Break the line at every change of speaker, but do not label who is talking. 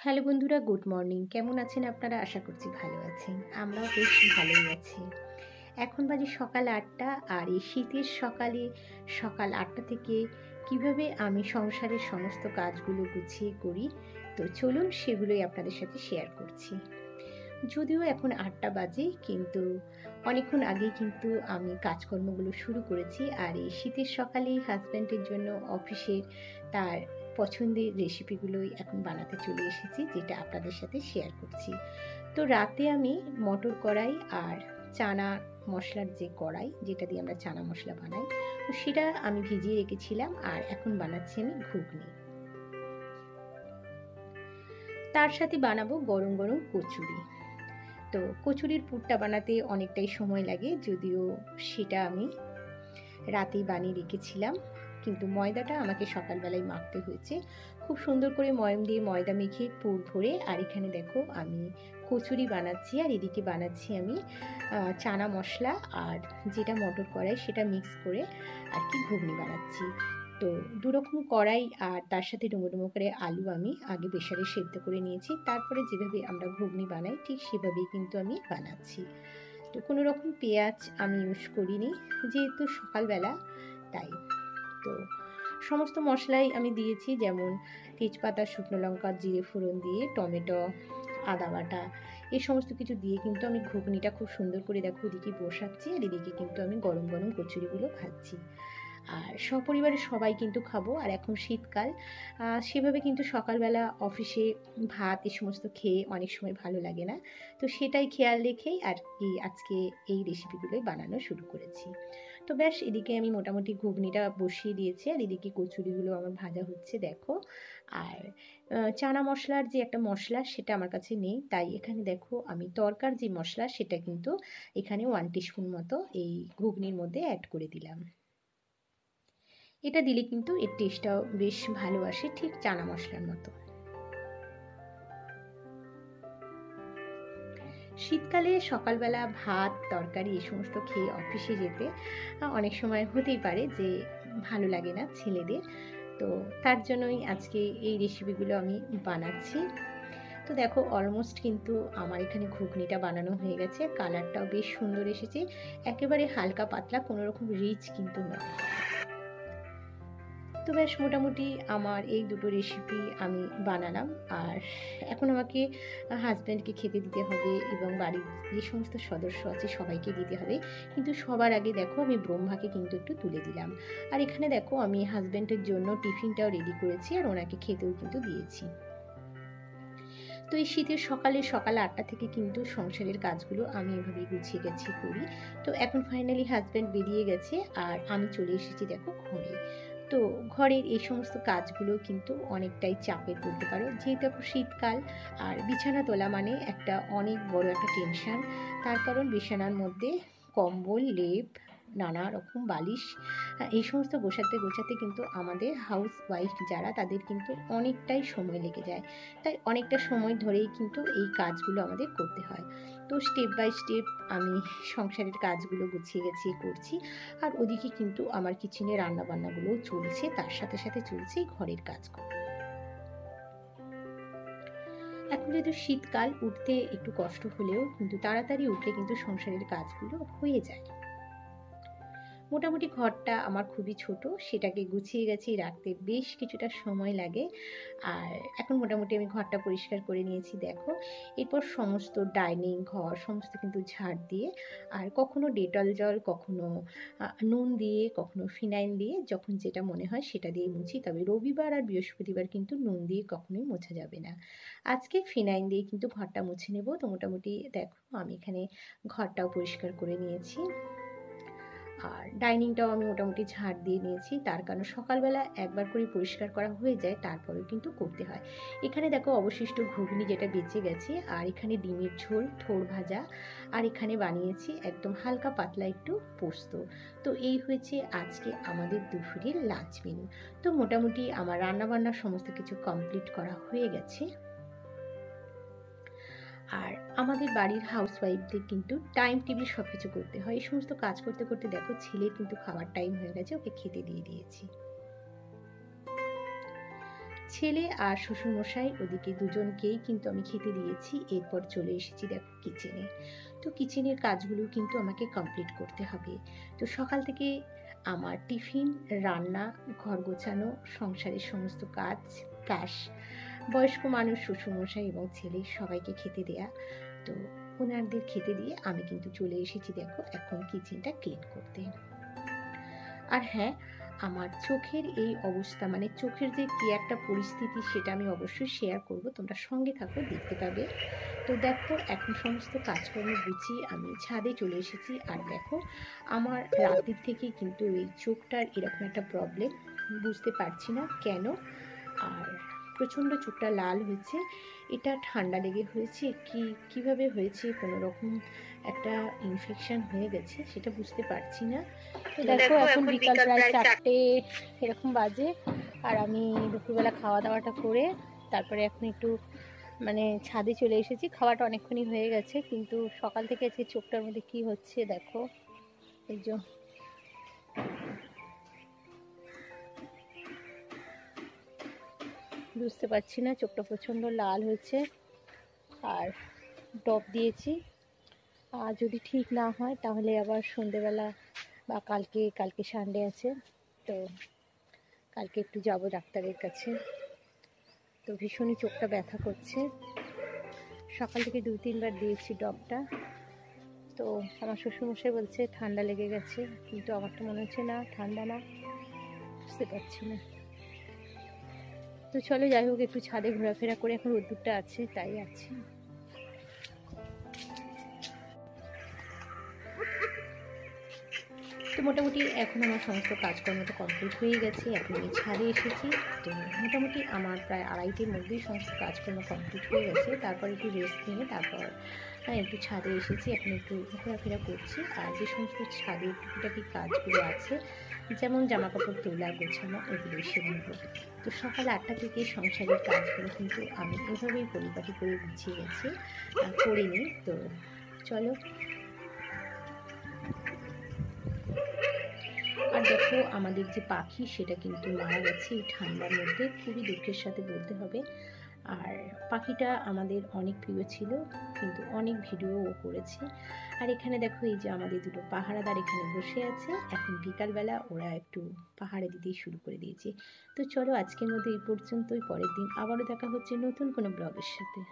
Hello বন্ধুরা, good morning. কেমন আছেন আপনারা? আশা করছি ভালো আছেন। আমরাও বেশ ভালোই আছি। এখন বাজে সকাল ৮টা। আর এই শীতের সকালে সকাল ৮টা থেকে কিভাবে আমি সংসারের সমস্ত কাজগুলো গুছিয়ে করি, তো চলুন সেগুলোই আপনাদের সাথে শেয়ার করছি। যদিও এখন ৮টা বাজে, কিন্তু অনেকক্ষণ আগেই কিন্তু আমি কাজকর্মগুলো শুরু করেছি। আর এই শীতের সকালেই হাজব্যান্ডের জন্য অফিসে তার পছন্দের রেসিপিগুলোই এখন বানাতে চলে এসেছি, যেটা আপনাদের সাথে শেয়ার করছি। তো রাতে আমি মটর কড়াই আর চানা মশলার যে কড়াই, যেটা দিয়ে আমরা চানা মশলা বানাই, তো সেটা আমি ভিজিয়ে রেখেছিলাম। আর এখন বানাচ্ছি আমি ঘুগনি। তার সাথে বানাবো গরম গরম কচুরি। তো কচুরির পুরটা বানাতে অনেকটাই সময় লাগে, যদিও সেটা আমি রাতেই বানিয়ে রেখেছিলাম, কিন্তু ময়দাটা আমাকে সকালবেলায় মাখতে হয়েছে। খুব সুন্দর করে ময়ম দিয়ে ময়দা মেখে পুর ভরে, আর এখানে দেখো আমি কচুরি বানাচ্ছি, আর এদিকে বানাচ্ছি আমি চানা মশলা আর যেটা মটর কড়াই সেটা মিক্স করে আর কি ঘুগনি বানাচ্ছি। তো দুরকম কড়াই আর তার সাথে ডুমো ডুমো করে আলু আমি আগে প্রেসারে সেদ্ধ করে নিয়েছি, তারপরে যেভাবে আমরা ঘুগনি বানাই ঠিক সেভাবেই কিন্তু আমি বানাচ্ছি। তো কোনো রকম পেঁয়াজ আমি ইউজ করিনি, যেহেতু সকালবেলা, তাই। তো সমস্ত মশলাই আমি দিয়েছি, যেমন তেজপাতা, শুকনো লঙ্কা, জিরে ফোড়ন দিয়ে, টমেটো, আদা বাটা, এই সমস্ত কিছু দিয়ে কিন্তু আমি ঘুগনিটা খুব সুন্দর করে দেখো ওদিকে বসাচ্ছি, আর এদিকে কিন্তু আমি গরম গরম কচুরিগুলো ভাজছি। আর সপরিবারে সবাই কিন্তু খাবো। আর এখন শীতকাল, সেভাবে কিন্তু সকালবেলা অফিসে ভাত এই সমস্ত খেয়ে অনেক সময় ভালো লাগে না। তো সেটাই খেয়াল রেখেই আর কি আজকে এই রেসিপিগুলোই বানানো শুরু করেছি। তো ব্যাস, এদিকে আমি মোটামুটি ঘুগনিটা বসিয়ে দিয়েছি, আর এদিকে কচুরিগুলো আমার ভাজা হচ্ছে দেখো। আর চানা মশলার যে একটা মশলা সেটা আমার কাছে নেই, তাই এখানে দেখো আমি তরকার যে মশলা সেটা কিন্তু এখানে 1 টিস্পুন মতো এই ঘুগনির মধ্যে অ্যাড করে দিলাম। এটা দিলে কিন্তু এর টেস্টটাও বেশ ভালো আসে, ঠিক চানা মশলার মতো। শীতকালে সকালবেলা ভাত তরকারি এই সমস্ত খেয়ে অফিসে যেতে অনেক সময় হতেই পারে যে ভালো লাগে না ছেলেদের। তো তার জন্যই আজকে এই রেসিপিগুলো আমি বানাচ্ছি। তো দেখো অলমোস্ট কিন্তু আমার এখানে ঘুগনিটা বানানো হয়ে গেছে, কালারটাও বেশ সুন্দর এসেছে। একেবারে হালকা পাতলা, কোনো রকম রিচ কিন্তু নয়। তো বেশ মোটামুটি আমার এই দুটো রেসিপি আমি বানালাম। আর এখন আমাকে হাজব্যান্ডকে খেতে দিতে হবে এবং বাড়ির যে সমস্ত সদস্য আছে সবাইকে দিতে হবে। কিন্তু সবার আগে দেখো আমি ব্রহ্মাকে কিন্তু একটু তুলে দিলাম। আর এখানে দেখো আমি হাজব্যান্ডের জন্য টিফিনটাও রেডি করেছি, আর ওনাকে খেতেও কিন্তু দিয়েছি। তো এই শীতের সকালে সকাল ৮টা থেকে কিন্তু সংসারের কাজগুলো আমি এভাবেই গুছিয়ে গেছি করি। তো এখন ফাইনালি হাজব্যান্ড বেরিয়ে গেছে, আর আমি চলে এসেছি দেখো ঘরে। তো ঘরের এই সমস্ত কাজগুলো কিন্তু অনেকটাই চাপের বলতে পারো, যেহেতু এখন শীতকাল। আর বিছানা তোলা মানে একটা অনেক বড় একটা টেনশন। তার কারণ বিছানার মধ্যে কম্বল, লেপ, নানা রকম বালিশ, এই সমস্ত গোছাতে গোছাতে কিন্তু আমাদের হাউস ওয়াইফ যারা, তাদের কিন্তু অনেকটাই সময় লেগে যায়। তাই অনেকটা সময় ধরেই কিন্তু এই কাজগুলো আমাদের করতে হয়। তো স্টেপ বাই স্টেপ আমি সংসারের কাজগুলো গুছিয়ে গেছিয়ে করছি। আর ওদিকে কিন্তু আমার কিচেনে রান্নাবান্নাগুলোও চলছে, তার সাথে সাথে চলছে এই ঘরের কাজগুলো। এখন যেহেতু শীতকাল, উঠতে একটু কষ্ট হলেও কিন্তু তাড়াতাড়ি উঠলে কিন্তু সংসারের কাজগুলো হয়ে যায়। মোটামুটি ঘরটা আমার খুবই ছোট, সেটাকে গুছিয়ে গেছিয়ে রাখতে বেশ কিছুটা সময় লাগে। আর এখন মোটামুটি আমি ঘরটা পরিষ্কার করে নিয়েছি দেখো। এরপর সমস্ত ডাইনিং ঘর সমস্ত কিন্তু ঝাড় দিয়ে, আর কখনো ডেটল জল, কখনো নুন দিয়ে, কখনো ফিনাইল দিয়ে, যখন যেটা মনে হয় সেটা দিয়ে মুছি। তবে রবিবার আর বৃহস্পতিবার কিন্তু নুন দিয়ে কখনোই মোছা যাবে না। আজকে ফিনাইল দিয়ে কিন্তু ঘরটা মুছে নেব। তো মোটামুটি দেখো আমি এখানে ঘরটাও পরিষ্কার করে নিয়েছি। আর ডাইনিংটাও আমি মোটামুটি ঝাড় দিয়ে নিয়েছি, তার কারণ সকালবেলা একবার করে পরিষ্কার করা হয়ে যায়, তারপরেও কিন্তু করতে হয়। এখানে দেখো অবশিষ্ট ঘুগনি যেটা বেঁচে গেছে, আর এখানে ডিমের ঝোল, থোড় ভাজা, আর এখানে বানিয়েছি একদম হালকা পাতলা একটু পোস্ত। তো এই হয়েছে আজকে আমাদের দুপুরের লাঞ্চ মেনু। তো মোটামুটি আমার রান্নাবান্না সমস্ত কিছু কমপ্লিট করা হয়ে গেছে। আর আমাদের বাড়ির হাউসওয়াইফদের কিন্তু টাইম টেবিল সব কিছু করতে হয়। এই সমস্ত কাজ করতে করতে দেখো ছেলের কিন্তু খাবার টাইম হয়ে গেছে, ওকে খেতে দিয়ে দিয়েছি। ছেলে আর শ্বশুরমশাই ওদিকে দুজনকেই কিন্তু আমি খেতে দিয়েছি। এরপর চলে এসেছি দেখো কিচেনে। তো কিচেনের কাজগুলো কিন্তু আমাকে কমপ্লিট করতে হবে। তো সকাল থেকে আমার টিফিন, রান্না, ঘর গোছানো, সংসারের সমস্ত কাজ, প্লাস বয়স্ক মানুষ, শ্বশুরমশাই এবং ছেলে সবাইকে খেতে দেয়া। তো ওনাদের খেতে দিয়ে আমি কিন্তু চলে এসেছি দেখো এখন কিচেনটা ক্লিন করতে। আর হ্যাঁ, আমার চোখের এই অবস্থা, মানে চোখের যে কী একটা পরিস্থিতি, সেটা আমি অবশ্যই শেয়ার করব, তোমরা সঙ্গে থাকো, দেখতে পাবে। তো দেখো এখন সমস্ত কাজকর্ম গুছিয়ে আমি ছাদে চলে এসেছি। আর দেখো আমার রাতের থেকে কিন্তু এই চোখটার এরকম একটা প্রবলেম, বুঝতে পারছি না কেন। আর প্রচণ্ড চোখটা লাল হয়েছে। এটা ঠান্ডা লেগে হয়েছে কি কিভাবে হয়েছে, কোনো রকম একটা ইনফেকশন হয়ে গেছে, সেটা বুঝতে পারছি না। তো দেখো এখন বিকাল প্রায় 4টে এরকম বাজে। আর আমি দুপুরবেলা খাওয়া দাওয়াটা করে তারপরে এখন একটু মানে ছাদে চলে এসেছি। খাওয়াটা অনেকক্ষণই হয়ে গেছে, কিন্তু সকাল থেকে আজকে চোখটার মধ্যে কি হচ্ছে দেখো, এই যে বুঝতে পারছি না, চোখটা প্রচণ্ড লাল হয়েছে। আর ড্রপ দিয়েছি। আর যদি ঠিক না হয় তাহলে আবার সন্ধেবেলা বা কালকে সানডে আছে, তো কালকে একটু যাব ডাক্তারের কাছে। তো ভীষণই চোখটা ব্যথা করছে। সকাল থেকে 2-3 বার দিয়েছি ড্রপটা। তো আমার শ্বশুরমশাই বলছে ঠান্ডা লেগে গেছে, কিন্তু আমার তো মনে হচ্ছে না ঠান্ডা, না বুঝতে পারছি না। তো চলো যাই হোক, একটু ছাদে ঘোরাফেরা করে, এখন রোদ্দুরটা আছে তাই আছে। তো মোটামুটি এখন আমার সমস্ত কাজকর্ম তো কমপ্লিট হয়ে গেছে। এখন আমি ছাদে এসেছি। তো মোটামুটি আমার প্রায় 2:30-র মধ্যেই সমস্ত কাজকর্ম কমপ্লিট হয়ে গেছে। তারপর একটু রেস্ট নিয়ে তারপর একটু ছাদে এসেছি, এখন একটু ঘোরাফেরা করছি। আর যে সমস্ত ছাদের টুকিটাকি কাজগুলো আছে, যেমন জামাকাপড় তোলা, গোছানো, এগুলো সেরে নেব। তো সকাল 8টা থেকে সংসারের কাজগুলো কিন্তু আমি এভাবেই পরিপাটি করে গুছিয়ে গেছি, করে নিই। তো চলো। আর দেখো আমাদের যে পাখি, সেটা কিন্তু মারা গেছে এই ঠান্ডার মধ্যে, খুবই দুঃখের সাথে বলতে হবে। আর পাখিটা আমাদের অনেক প্রিয় ছিল, কিন্তু অনেক ভিডিওও করেছে। আর এখানে দেখো এই যে আমাদের দুটো পাহারাদার এখানে বসে আছে। এখন বিকালবেলা ওরা একটু পাহারা দিতেই শুরু করে দিয়েছে। তো চলো আজকের মধ্যে এই পর্যন্তই। পরের দিন আবারও দেখা হচ্ছে নতুন কোনো ব্লগের সাথে।